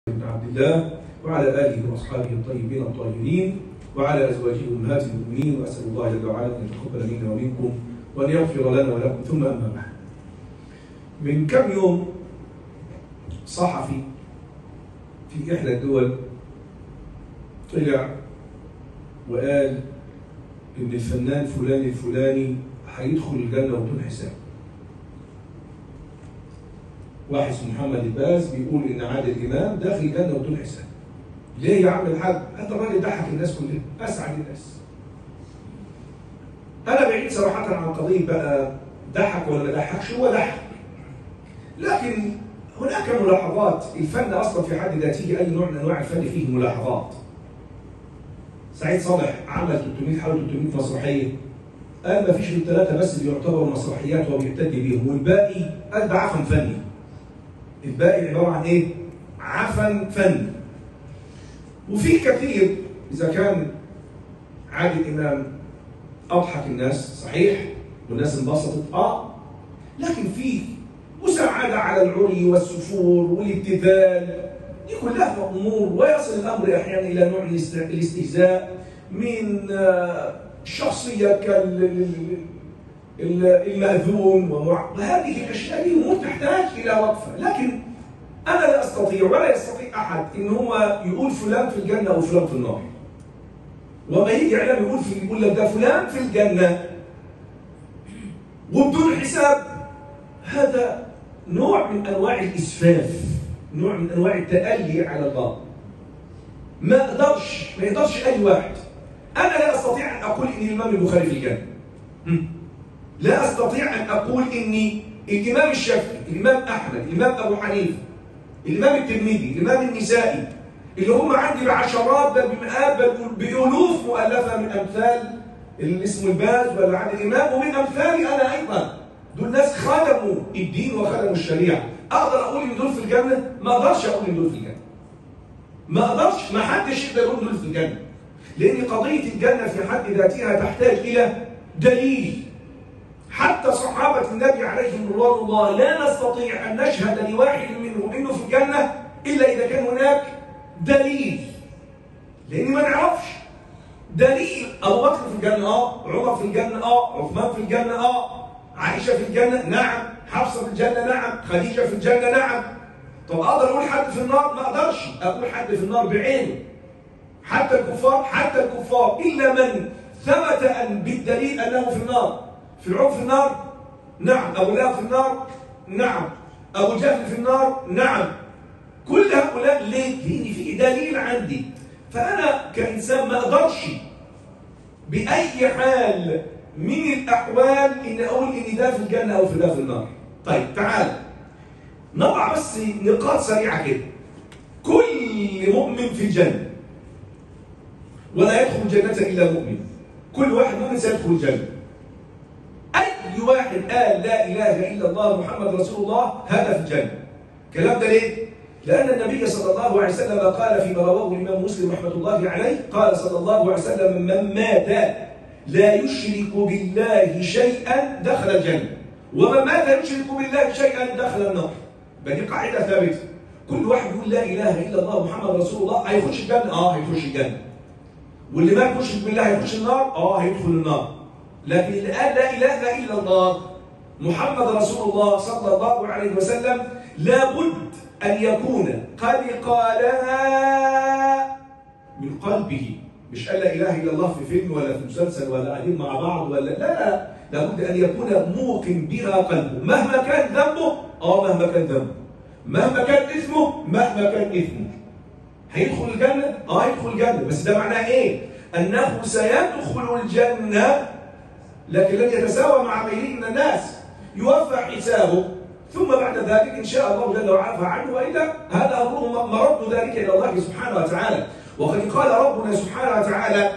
بن عبد الله وعلى آله وأصحابه الطيبين الطاهرين وعلى أزواجه أمهات المؤمنين، وأسأل الله جل وعلا أن يتقبل منا ومنكم وأن يغفر لنا ولكم. ثم أما بعد، من كم يوم صحفي في إحدى الدول طلع وقال إن الفنان فلان الفلاني هيدخل الجنة بدون حساب. واحد اسمه محمد الباز بيقول إن عادل إمام داخل الجنة بدون حساب. ليه يا عم الحاج؟ هذا الراجل ضحك الناس كلها، أسعد الناس. أنا بعيد صراحة عن قضية بقى ضحك ولا ما ضحكش، هو ضحك. لكن هناك ملاحظات، الفن أصلا في حد ذاته أي نوع من أنواع الفن فيه ملاحظات. سعيد صالح عمل 300 مسرحية، قال ما فيش من 3 بس اللي يعتبروا مسرحيات وبيعتد بيهم، والباقي قال ده عفن فني. الباقي عبارة عن إيه؟ عفن فني. وفي كثير، إذا كان عادل إمام أضحك الناس صحيح والناس انبسطت لكن في مساعدة على العري والسفور والابتذال، دي كلها أمور، ويصل الأمر أحيانا إلى نوع الاستهزاء من شخصية كالمأذون وهذه الأشياء دي أمور تحتاج إلى وقفة. لكن أنا لا أستطيع ولا يستطيع أحد إن هو يقول فلان في الجنة أو فلان في النار، وما يجي إعلام يقول لك ده فلان في الجنة وبدون حساب. هذا نوع من أنواع الإسفاف، نوع من أنواع التألي على الله. ما يقدرش أي واحد. أنا لا أستطيع أن أقول إن الإمام البخاري في الجنة. لا أستطيع أن أقول إن الإمام الشافعي، الإمام أحمد، الإمام أبو حنيفة، الإمام الترمذي، الإمام النسائي، اللي هم عندي بعشرات بل بمئات بل بألوف مؤلفة من أمثال اللي اسمه الباز ولا عادل إمام، ومن أمثالي أنا أيضا. دول ناس خدموا الدين وخدموا الشريعة. أقدر أقول إن دول في الجنة؟ ما أقدرش أقول إن دول في الجنة. ما أقدرش، ما حدش يقدر يقول دول في الجنة. لأن قضية الجنة في حد ذاتها تحتاج إلى دليل. حتى صحابة النبي عليهم رضوان الله لا نستطيع أن نشهد لواحد منهم إنه في الجنة إلا إذا كان هناك دليل. لأن ما نعرفش دليل. أبو بكر في الجنة عمر في الجنة عثمان في الجنة عائشة في الجنة نعم، حفصة في الجنة نعم، خديجة في الجنة نعم. طب أقدر أقول حد في النار؟ ما أقدرش أقول حد في النار بعينه. حتى الكفار إلا من ثبت أن بالدليل أنه في النار. فرعون في النار؟ نعم. أبو لهب في النار؟ نعم. أبو جهل في النار؟ نعم. كل هؤلاء ليه؟ لأن في دليل عندي. فأنا كإنسان ما أقدرش بأي حال من الأحوال إن أقول إن ده في الجنة أو في ده في النار. طيب تعال نضع بس نقاط سريعة كده. كل مؤمن في الجنة، ولا يدخل الجنة إلا مؤمن. كل واحد مؤمن سيدخل الجنة. أي واحد قال لا إله إلا الله محمد رسول الله هذا في الجنة. الكلام ده ليه؟ لأن النبي صلى الله عليه وسلم قال فيما رواه الإمام مسلم رحمة الله عليه، قال صلى الله عليه وسلم: من مات لا يشرك بالله شيئا دخل الجنة، ومن مات يشرك بالله شيئا دخل النار. دي قاعدة ثابتة. كل واحد يقول لا إله إلا الله محمد رسول الله هيخش الجنة. هيخش الجنة. واللي ما يشرك بالله هيخش النار. هيدخل النار. لكن اللي قال لا إله إلا الله محمد رسول الله صلى الله عليه وسلم لابد أن يكون قد قالها من قلبه. مش قال لا إله إلا الله في فيلم ولا في مسلسل ولا قاعدين مع بعض ولا لا. لابد أن يكون موقن بها قلبه مهما كان ذنبه. مهما كان ذنبه، مهما كان إثمه، مهما كان إثمه. هيدخل الجنة؟ هيدخل الجنة. بس ده معناه إيه؟ أنه سيدخل الجنة لكن لن يتساوى مع غيره من الناس. يوفى حسابه ثم بعد ذلك إن شاء الله جل وعلا عنه، وإلا هذا أمره مرد ذلك إلى الله سبحانه وتعالى. وقد قال ربنا سبحانه وتعالى: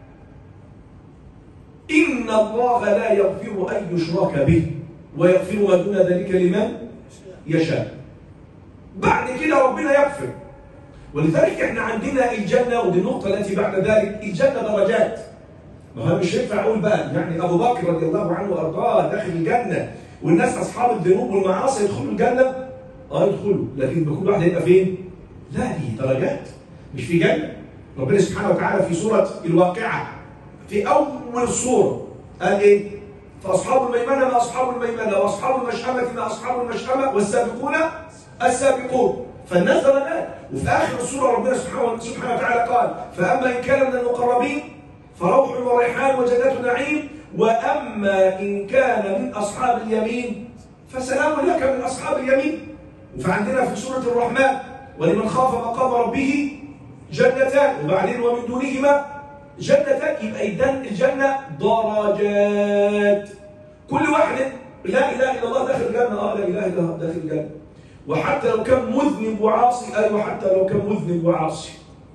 إن الله لا يغفر أن يشرك به ويغفر ما دون ذلك لمن يشاء. بعد كده ربنا يغفر. ولذلك احنا عندنا الجنة، ودي النقطة التي بعد ذلك، الجنة درجات. ما هو مش ينفع اقول بقى يعني ابو بكر رضي الله عنه وارضاه داخل الجنة والناس اصحاب الذنوب والمعاصي يدخلوا الجنة. يدخلوا، لكن كل واحد هيبقى فين؟ لا، دي درجات، مش في جنة. ربنا سبحانه وتعالى في سورة الواقعة في أول السورة قال إيه؟ فأصحاب الميمنة ما أصحاب الميمنة، وأصحاب المشأمة ما أصحاب المشأمة، والسابقون السابقون. فالناس درجات. وفي آخر السورة ربنا سبحانه وتعالى قال: فأما إن كان من المقربين فروح وريحان وجنات نعيم، وأما إن كان من أصحاب اليمين فسلام لك من أصحاب اليمين. فعندنا في سورة الرحمن: ولمن خاف مقام ربه جنتان، وبعدين ومن دونهما جنتان. يبقى إذن الجنة درجات. كل واحد لا إله إلا الله داخل الجنة، لا إله إلا الله داخل الجنة. وحتى لو كان مذنب وعاصي، أيوه حتى لو كان مذنب وعاصي.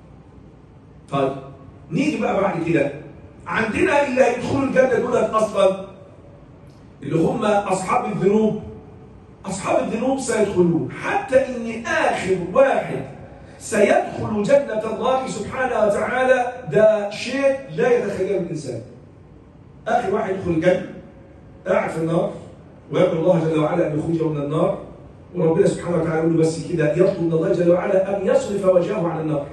طيب نيجي بقى بعد كده، عندنا اللي هيدخلوا الجنة دول أصلا اللي هم أصحاب الذنوب. أصحاب الذنوب سيدخلون، حتى إن آخر واحد سيدخل جنة الله سبحانه وتعالى ده شيء لا يتخيله الإنسان. آخر واحد يدخل الجنة قاعد في النار ويدعو الله جل وعلا أن يخرجه من النار، وربنا سبحانه وتعالى يقول له بس كده، يطلب من الله جل وعلا أن يصرف وجهه عن النار.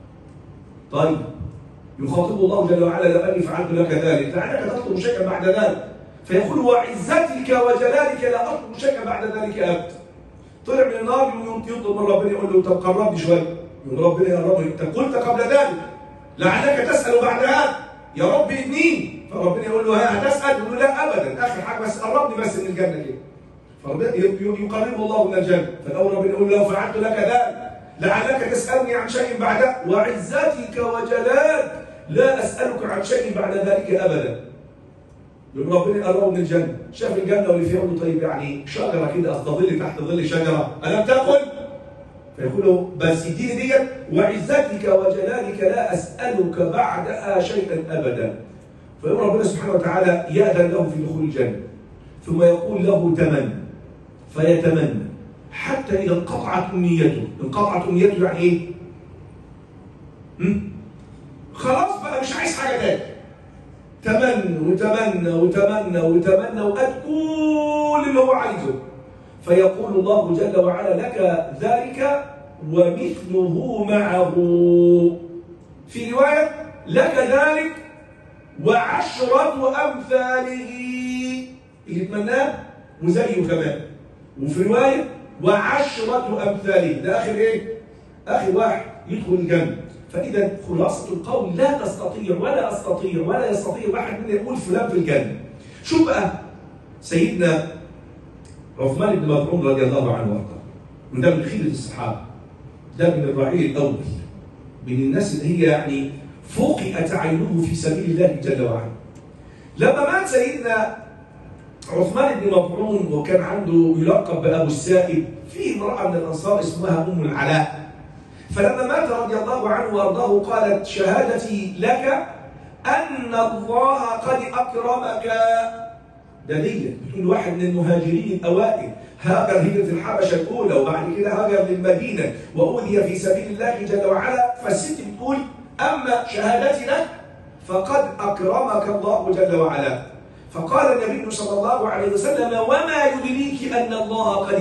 طيب يخاطب الله جل وعلا: لو أني فعلت لك ذلك لعلك تطلب شيئا بعد ذلك. فيقول: وعزتك وجلالك لا أطلب شيئا بعد ذلك أبدا. طلع من النار يطلب من ربنا، يقول له: طب قربني شويه. يقول ربنا: يا رب انت قلت قبل ذلك لعلك تسأل بعد هذا، يا رب ادنيني. فربنا يقول له: هتسأل؟ يقول له: لا أبدا، آخر حاجة بس قربني بس من الجنة كده. فربنا يقربه الله من الجنة. فالأول ربنا يقول له: لو فعلت لك ذلك لعلك تسألني عن شيء بعده، وعزتك وجلالك لا أسألك عن شيء بعد ذلك أبدا. يقول ربنا يقربه من الجنة، شاف الجنة واللي فيها، يقول له: طيب يعني شجرة كده أستظل تحت ظل شجرة، ألم تأكل؟ فيقول له: بس اديني ديت، وعزتك وجلالك لا أسألك بعدها شيئا أبدا. فيقول ربنا سبحانه وتعالى يأذن له في دخول الجنة، ثم يقول له: تمنى. فيتمنى حتى إذا انقطعت أمنيته. انقطعت أمنيته يعني إيه؟ خلاص بقى مش عايز حاجة تاني. تمنى وتمنى وتمنى وتمنى وقد كل اللي هو عايزه. فيقول الله جل وعلا: لك ذلك ومثله معه. في رواية: لك ذلك وعشرة أمثاله. اللي يتمناه وزيه كمان. وفي رواية: وعشرة أمثاله. ده آخر إيه؟ آخر واحد يدخل الجنة. فإذا خلاصة القول: لا تستطيع ولا أستطيع ولا يستطيع واحد منا يقول فلان في الجنة. شوف بقى سيدنا عثمان بن مظعون رضي الله عنه وارضاه، وده من خيرة الصحابة، ده من الرعيل الأول، من الناس اللي هي يعني فوقئت عينه في سبيل الله جل وعلا. لما مات سيدنا عثمان بن مظعون وكان عنده يلقب بأبو السائب، في امرأة من الأنصار اسمها أم العلاء. فلما مات رضي الله عنه وارضاه قالت: شهادتي لك أن الله قد أكرمك. ده دي بتقول واحد من المهاجرين الأوائل، هاجر هجرة الحبشة الأولى، وبعد كده هاجر للمدينة وأوذي في سبيل الله جل وعلا. فالست بتقول: أما شهادتي لك فقد أكرمك الله جل وعلا. فقال النبي صلى الله عليه وسلم: وما يدريك أن الله قد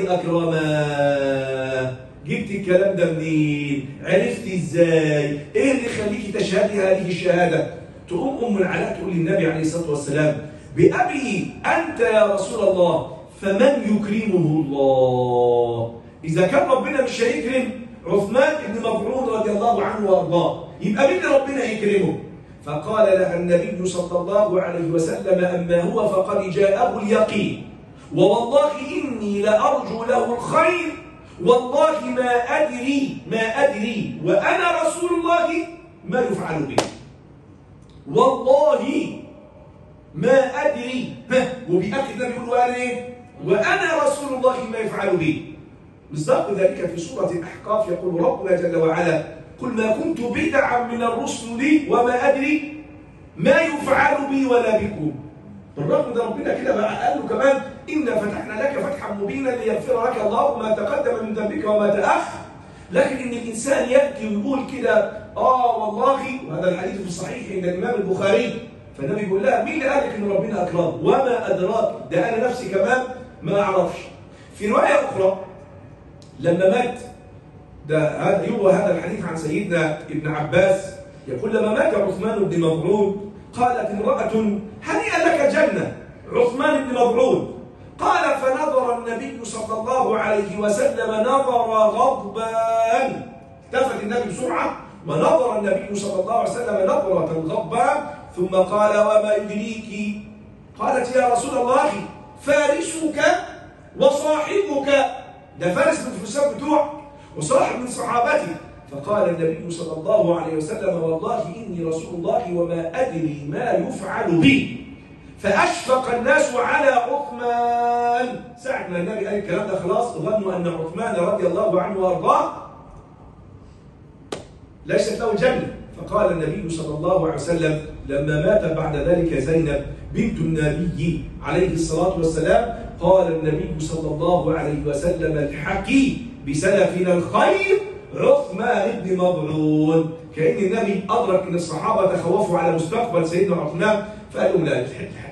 أكرمه؟ جبت الكلام ده منين؟ عرفت ازاي؟ ايه اللي يخليكي تشهدي هذه الشهاده؟ تقوم ام العلاء تقول للنبي عليه الصلاه والسلام: بأبي انت يا رسول الله فمن يكرمه الله؟ اذا كان ربنا مش هيكرم عثمان بن مظعون رضي الله عنه وارضاه، يبقى مين ربنا يكرمه؟ فقال لها النبي صلى الله عليه وسلم: اما هو فقد جاءه اليقين، ووالله اني لارجو له الخير، والله ما أدري وأنا رسول الله ما يفعل به. والله ما أدري، وبيأكد النبي يقول: وأنا إيه؟ وأنا رسول الله ما يفعل به. بالضبط ذلك في سورة الأحقاف يقول ربنا جل وعلا: قل ما كنت بدعا من الرسل وما أدري ما يفعل بي ولا بكم. بالرغم ده ربنا كده بقى قال له كمان: إنا فتحنا لك فتحا مبينا ليغفر لك الله ما تقدم من ذنبك وما تأخر. لكن إن الإنسان يأتي ويقول كده: والله، وهذا الحديث في الصحيح عند الإمام البخاري، فالنبي يقول لها: مين اللي قال لك إن ربنا أكرمه؟ وما أدراك؟ ده أنا نفسي كمان ما أعرفش. في رواية أخرى لما مات هذا يروى هذا الحديث عن سيدنا ابن عباس يقول لما مات عثمان بن مظعون قالت امرأة هنيئا لك جنة عثمان بن مظعون. قال فنظر النبي صلى الله عليه وسلم نظر غضبان، التفت النبي بسرعة ونظر النبي صلى الله عليه وسلم نظرة غضبان ثم قال وما يدريك؟ قالت يا رسول الله فارسك وصاحبك، ده فارس من الفرسان بتوعك وصاحب من صحابتي. فقال النبي صلى الله عليه وسلم والله إني رسول الله وما أدري ما يفعل بي. فأشفق الناس على عثمان. ساعة ما النبي قال الكلام ده خلاص ظنوا أن عثمان رضي الله عنه وأرضاه ليست له جنة. فقال النبي صلى الله عليه وسلم لما مات بعد ذلك زينب بنت النبي عليه الصلاة والسلام قال النبي صلى الله عليه وسلم الحقي بسلفنا الخير عثمان بن مظعون. كأن النبي أدرك أن الصحابة تخوفوا على مستقبل سيدنا عثمان فقالوا لا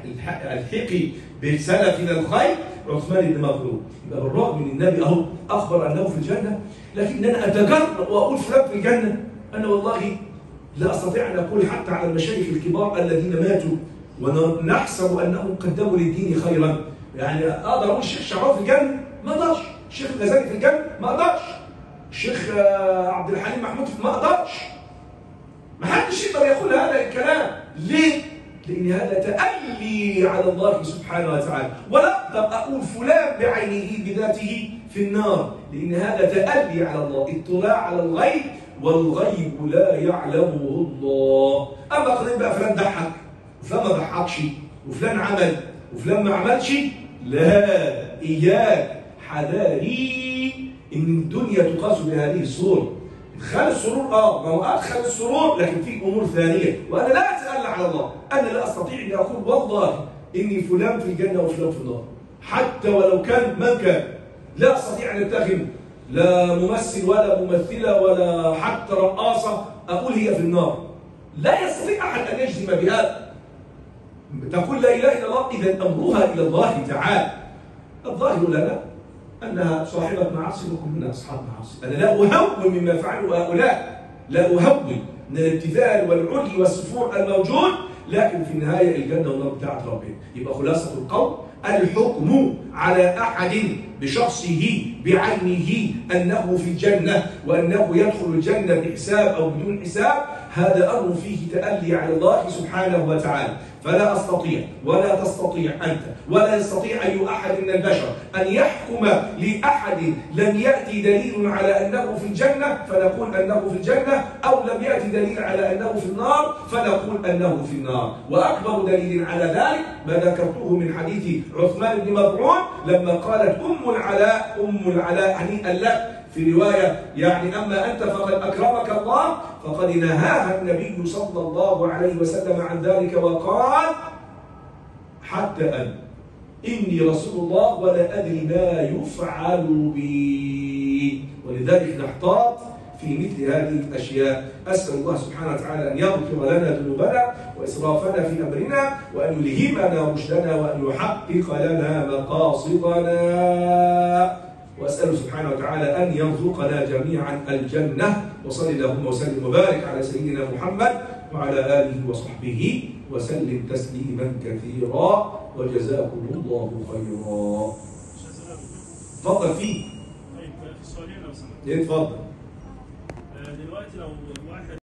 الحقي بسلفنا الخير عثمان بن مظعون. يبقى بالرغم من النبي أهو أخبر أنه في الجنة، لكن أنا أتجرأ وأقول فلان في الجنة. أنا والله لا أستطيع أن أقول حتى على المشايخ الكبار الذين ماتوا ونحسب أنهم قدموا للدين خيرا. يعني أقدر أقول الشيخ شعراوي في الجنة؟ ما أقدرش. الشيخ الغزالي في الجنة؟ ما أقدرش. الشيخ عبد الحليم محمود ما أقدرش. ما حدش يقدر يقول هذا الكلام. ليه؟ لأن هذا تألي على الله سبحانه وتعالى، ولا أقدر أقول فلان بعينه بذاته في النار، لأن هذا تألي على الله، اطلاع على الغيب والغيب لا يعلمه الله. أما قضية بقى فلان ضحك وفلان ما ضحكش وفلان عمل وفلان ما عملش، لا، إياك حذاري إن الدنيا تقاس بهذه الصورة. إدخال السرور ما هو أدخل السرور، لكن في أمور ثانية، وأنا لا أتألى على الله. أنا لا أستطيع أن أقول والله إني فلان في الجنة وفلان في النار، حتى ولو كان من كان. لا أستطيع أن أتخذ لا ممثل ولا ممثلة ولا حتى رقاصة أقول هي في النار. لا يستطيع أحد أن يجزم بهذا. تقول لا إله إلا الله، إذا أمرها إلى الله تعالى. الظاهر لنا أنها صاحبة معاصي وكلنا أصحاب معاصي. أنا لا أهون مما فعلوا هؤلاء، لا أهون من الابتذال والعري والسفور الموجود، لكن في النهاية الجنة والنار بتاعت ربنا. يبقى خلاصة القول الحكم على أحد بشخصه بعينه أنه في الجنة وأنه يدخل الجنة بحساب أو بدون حساب، هذا أمر فيه تألي على الله سبحانه وتعالى. فلا أستطيع ولا تستطيع أنت ولا يستطيع أي أحد من البشر أن يحكم لأحد لم يأتي دليل على أنه في الجنة فنقول أنه في الجنة، أو لم يأتي دليل على أنه في النار فنقول أنه في النار. وأكبر دليل على ذلك ما ذكرته من حديث عثمان بن مظعون لما قالت أم العلاء هنيئا لك في رواية يعني أما أنت فقد أكرمك الله، فقد نهاها النبي صلى الله عليه وسلم عن ذلك وقال حتى أن إني رسول الله ولا أدري ما يفعل بي. ولذلك نحتاط في مثل هذه الأشياء. أسأل الله سبحانه وتعالى أن يغفر لنا ذنوبنا وإسرافنا في أمرنا، وأن يلهمنا رشدنا، وأن يحقق لنا مقاصدنا. وأسأله سبحانه وتعالى أن يرزقنا جميعا الجنة. وصلى اللهم وسلم وبارك على سيدنا محمد وعلى آله وصحبه وسلم تسليما كثيرا، وجزاكم الله خيرا. تفضل فيه. طيب في السؤالين لو سمحت. اتفضل. دلوقتي لو واحد